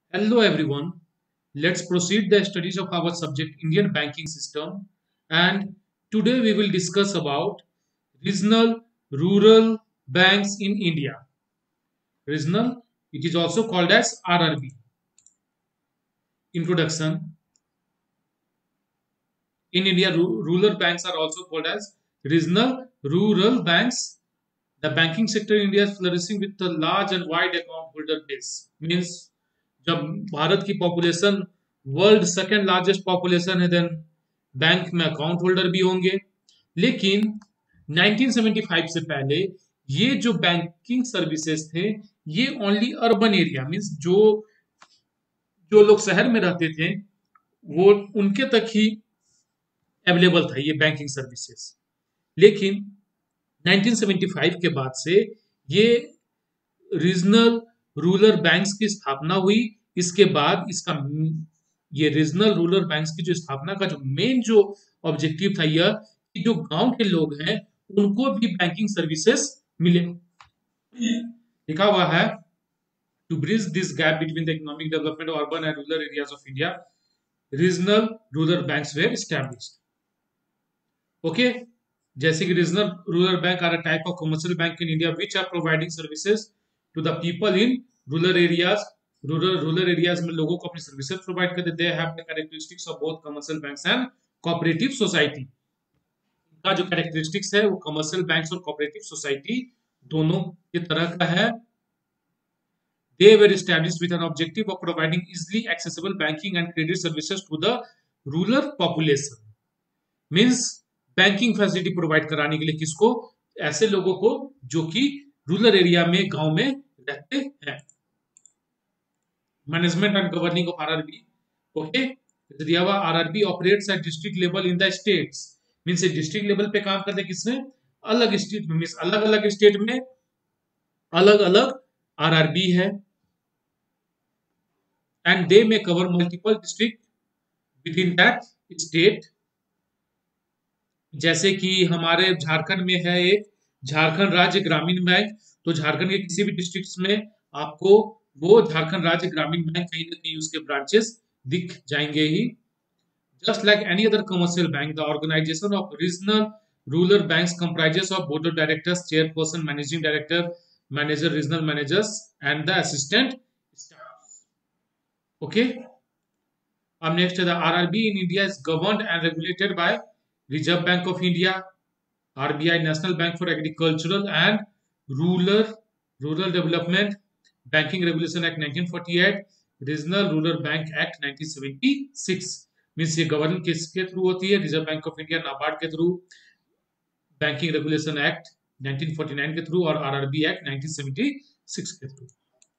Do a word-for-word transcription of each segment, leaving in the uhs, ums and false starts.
Hello everyone. Let's proceed the studies of our subject Indian banking system, and today we will discuss about regional rural banks in India. Regional, it is also called as R R B. Introduction. In India, ru- rural banks are also called as regional rural banks. The banking sector in India is flourishing with a large and wide account holder base. Means जब भारत की population world second largest population है then bank में account holder भी होंगे. लेकिन nineteen seventy five से पहले ये जो बैंकिंग सर्विसेज थे ये ओनली अर्बन एरिया मींस जो जो लोग शहर में रहते थे वो उनके तक ही अवेलेबल था ये बैंकिंग सर्विसेज. लेकिन नाइनटीन सेवेंटी फाइव के बाद से ये रीजनल रूरल बैंक्स की स्थापना हुई. इसके बाद इसका ये रीजनल रूरल बैंक्स की जो स्थापना का जो मेन जो ऑब्जेक्टिव था यह कि जो गांव के लोग हैं उनको भी बैंकिंग सर्विसेज मिले. लिखा हुआ है to bridge this gap between the economic development of urban and rural areas of India regional rural banks were established. Okay, जैसे कि regional rural bank are a type of commercial bank in India which are providing services to the people in rural areas. Rural rural areas में लोगों को अपनी services provide करते. They have the characteristics of both commercial banks and cooperative society. का जो characteristics है वो commercial banks और कोऑपरेटिव सोसाइटी दोनों की तरह का है. They were established with an objective of providing easily accessible banking and credit services to the rural population. Means banking facility provide कराने के लिए किसको? ऐसे लोगों को जो कि रूरल एरिया में गांव में रहते हैं. Management and governing of RRB. Okay, दिया हुआ RRB operates at district level in the states. Means district level पे काम करते किसने? अलग स्टेट में. मींस अलग अलग स्टेट में अलग अलग आरआरबी है and they may cover multiple district within that state. जैसे कि हमारे झारखंड में है एक झारखंड राज्य ग्रामीण बैंक. तो झारखंड के किसी भी डिस्ट्रिक्ट में आपको वो झारखंड राज्य ग्रामीण बैंक कहीं ना कहीं उसके ब्रांचेस दिख जाएंगे ही. Just like any other commercial bank the organisation of regional rural banks comprises of board of directors, chairperson, managing director, manager, regional managers and the assistant. Okay. Up next, the R R B in India is governed and regulated by Reserve Bank of India, R B I, National Bank for Agricultural and Rural Rural Development, Banking Regulation Act nineteen forty-eight, Regional Rural Bank Act nineteen seventy-six. Means ये govern किसके through होती है? Reserve Bank of India, NABARD के through, banking regulation act nineteen forty nine के through और RRB act nineteen seventy six के through.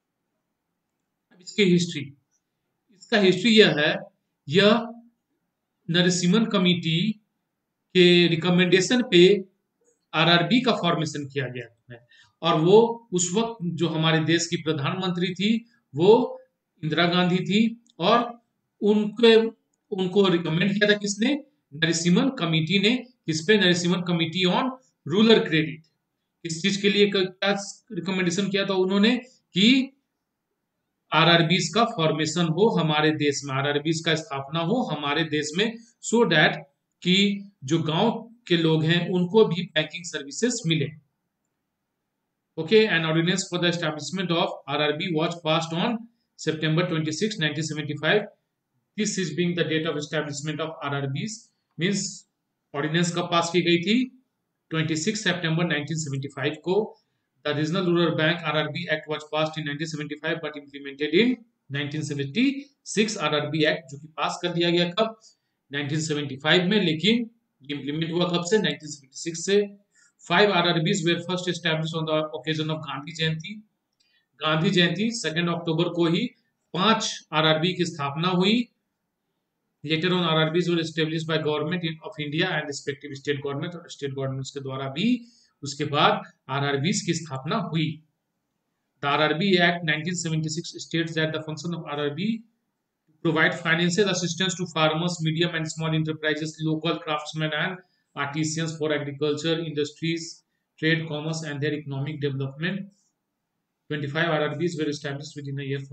इसकी history इसका हिस्ट्री यह है, यह नरसिम्हन कमेटी के रिकमेंडेशन पे आरआरबी का फॉर्मेशन किया गया है. और वो उस वक्त जो हमारे देश की प्रधानमंत्री थी वो इंदिरा गांधी थी. और उनके उनको रिकमेंड किया था किसने? नरसिम्हन कमेटी ने. किस पे? Narasimham committee on rural credit. इस चीज के लिए क्या रिकमेंडेशन किया था उन्होंने? कि आरआरबीज का फॉर्मेशन हो हमारे देश में, आरआरबीज का स्थापना हो हमारे देश में, सो so दैट कि जो गांव के लोग हैं उनको भी बैंकिंग सर्विसेज मिले. Okay, an ordinance for the establishment of RRB was passed on September twenty six nineteen seventy five. This is being the date of establishment of RRBs. Means ordinance कब पास की गई थी? छब्बीस सितंबर नाइनटीन सेवेंटी फाइव को. The Regional Rural Bank R R B Act was passed in nineteen seventy five but implemented in nineteen seventy six. R R B Act जो कि पास कर दिया गया कब? नाइनटीन सेवेंटी फाइव में. लेकिन इंप्लीमेंट हुआ कब से? नाइनटीन सेवेंटी सिक्स से. Five R R Bs were first established on the occasion of Gandhi Jayanti. Gandhi Jayanti second October को ही पांच आरआरबी की स्थापना हुई. Later on, R R Bs were established by government of India and respective state government. और state governments के द्वारा भी उसके बाद आरआरबीज की स्थापना हुई. The R R B Act nineteen seventy six states that the function of R R B to provide financial assistance to farmers, medium and small enterprises, local craftsmen and artisans for agriculture, industries, trade, commerce and their economic development. twenty-five R R Bs were established within a year from.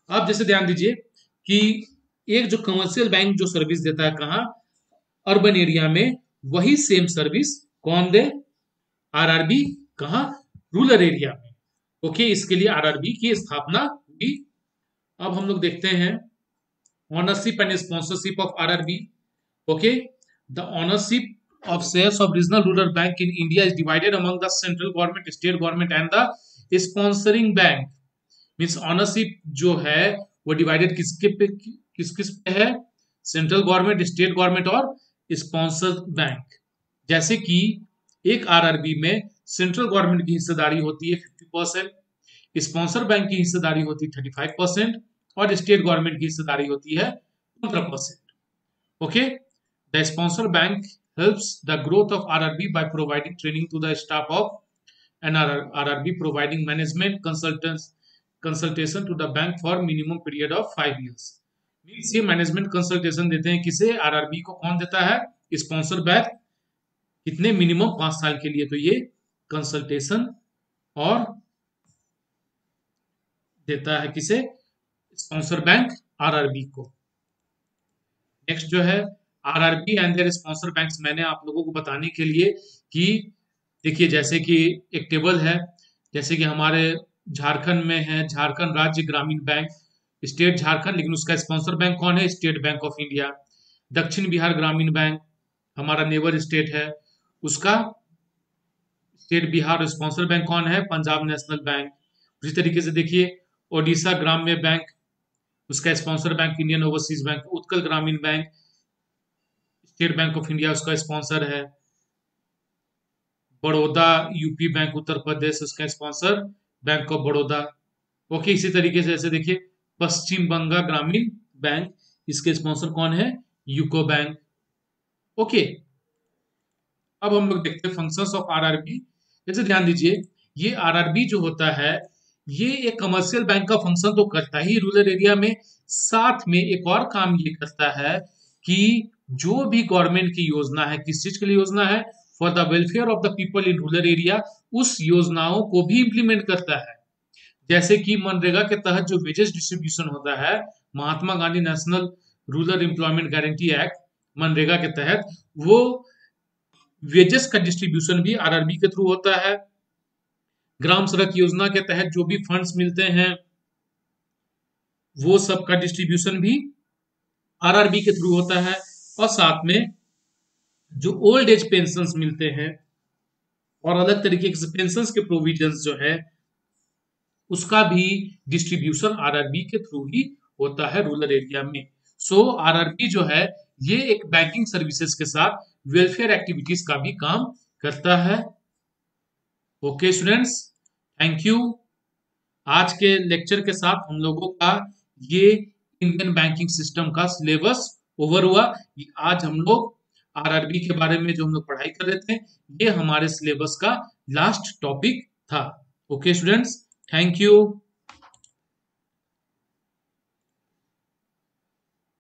आप जैसे ध्यान दीजिए कि एक जो commercial bank जो service देता है कहाँ, अर्बन एरिया में, वही सेम सर्विस कौन दे, आरआरबी, कहाँ, रूरल एरिया में। ओके, इसके लिए आरआरबी की स्थापना हुई। अब हम लोग देखते हैं ownership and sponsorship of RRB. Okay, the ownership of shares of regional rural bank in India is divided among the central government, state government and the sponsoring bank. Means ownership जो है वो डिवाइडेड किसके पे, किस किस पे है, central government, state government और स्पॉन्सर बैंक। जैसे कि एक आरआरबी में सेंट्रल गवर्नमेंट की हिस्सेदारी होती है फिफ्टी परसेंट, स्पॉन्सर बैंक की हिस्सेदारी होती है थर्टी फाइव परसेंट और स्टेट गवर्नमेंट की हिस्सेदारी होती है पंद्रह percent. Okay, the sponsor bank helps the growth of R R B by providing training to the staff of an R R B, providing management consultants consultation to the bank for minimum period of five years. Means ये management consultation देते हैं किसे, RRB को। कौन देता है, sponsor bank. कितने, minimum पांच साल के लिए। तो ये कंसल्टेशन और देता है किसे, स्पॉन्सर बैंक आरआरबी को। नेक्स्ट जो है RRB and their sponsor banks, मैंने आप लोगों को बताने के लिए कि देखिए जैसे कि एक टेबल है, जैसे कि हमारे झारखंड में है झारखंड राज्य ग्रामीण बैंक, स्टेट झारखंड, लेकिन उसका स्पॉन्सर बैंक कौन है, स्टेट बैंक ऑफ इंडिया। दक्षिण बिहार ग्रामीण बैंक हमारा नेबर स्टेट है, उसका स्टेट बिहार स्पॉन्सर बैंक कौन है, पंजाब नेशनल बैंक। उसी तरीके से देखिए ओडिशा ग्राम्य बैंक, उसका sponsor bank Indian overseas bank. Utkal Grameen bank state bank of India, उसका स्पॉन्सर है। बड़ौदा यूपी बैंक उत्तर प्रदेश, उसका sponsor bank of Baroda. Okay, इसी तरीके से ऐसे देखिए पश्चिम बंगाल ग्रामीण बैंक, इसके स्पॉन्सर कौन है, यूको बैंक। ओके, अब हम लोग देखते हैं फंक्शंस ऑफ आरआरबी। जैसे ध्यान दीजिए ये आरआरबी जो होता है ये एक कमर्शियल बैंक का फंक्शन तो करता ही रूरल एरिया में, साथ में एक और काम ये करता है कि जो भी गवर्नमेंट की योजना है, किस चीज के लिए योजना है, for the welfare of the people in rural area, उस योजनाओं को भी इंप्लीमेंट करता है। जैसे कि मनरेगा के तहत जो वेजेस डिस्ट्रीब्यूशन होता है, Mahatma Gandhi national rural employment guarantee act MNREGA के तहत, वो वेजेस का डिस्ट्रीब्यूशन भी आरआरबी के थ्रू होता है। ग्राम सड़क योजना के तहत जो भी फंड्स मिलते हैं वो सब का डिस्ट्रीब्यूशन भी आरआरबी के थ्रू होता है। और साथ में जो ओल्ड एज पेंशन्स मिलते हैं और अलग तरीके के पेंशन्स के प्रोविजंस जो है उसका भी डिस्ट्रीब्यूशन आरआरबी के थ्रू ही होता है रूरल एरिया में। सो so, आरआरबी जो है ये एक बैंकिंग सर्विसेज के साथ वेलफेयर एक्टिविटीज का भी काम करता है। Okay students, thank you. आज के लेक्चर के साथ हम लोगों का ये इंडियन बैंकिंग सिस्टम का सिलेबस ओवर हुआ। आज हम लोग आरआरबी के बारे में जो हम लोग पढ़ाई कर रहे थे ये हमारे सिलेबस का लास्ट टॉपिक था। Okay students, thank you.